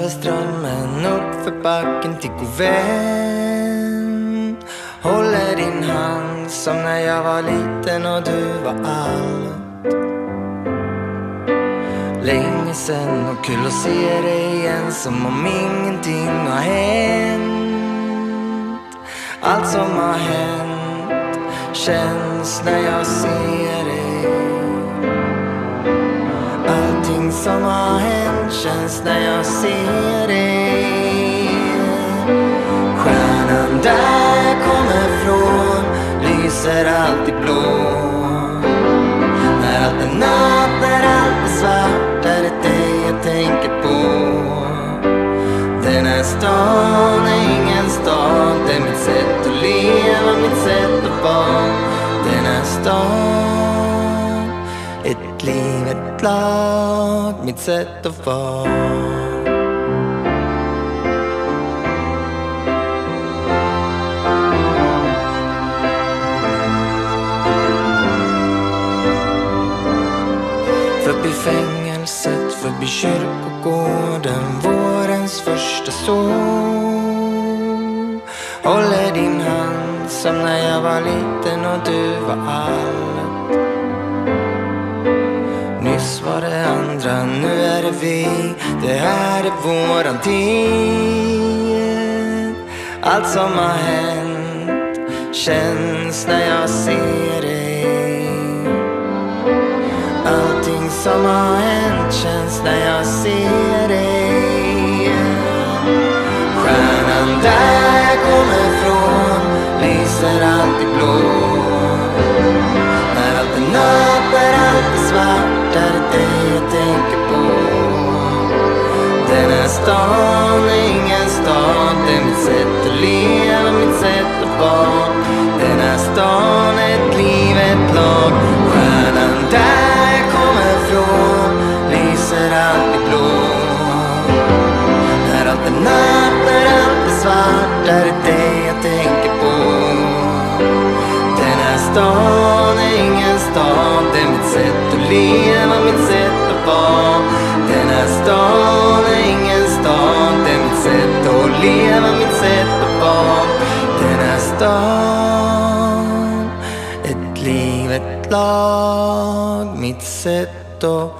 strömmen upp för backen till god vän. Håller din hand som när jag var liten och du var allt. Länge sen och kul att se dig igen, som om ingenting har hänt. Allt som har hänt känns när jag ser dig. Allting som har hänt känns när jag ser dig. Stjärnan där jag kommer från lyser alltid blå. När allt är natt, när allt är svart, är det dig jag tänker på. Den här stan är ingen stad, det är mitt sätt att leva, mitt sätt att vara. Den här stan, ett liv, ett lag, mitt sätt att vara. Förbi fängelset, förbi kyrkogården, vårens första sol. Håller din hand som när jag var liten och du var allt. Nyss var det andra, nu är det vi. Det här är våran tid. Allt som har hänt känns när jag ser dig. Allting som har hänt känns när jag ser dig. Stjärnan där jag kommer från lyser alltid blå. När allt är natt, när allt är svart, är det dig jag tänker på. Den här stan är ingen stad, det är mitt sätt att leva, mitt sätt att vara. Den här stan är ett liv, ett lag. Stjärnan där jag kommer från lyser alltid blå. När allt är natt, när allt är svart, är det dig jag tänker på. Den här stan är ingen stad, det är mitt sätt att leva, mitt sätt att vara. Den här stan är ingen stad, det är mitt sätt att leva, mitt sätt att vara. Den här stan, ett liv, ett lag, mitt sätt att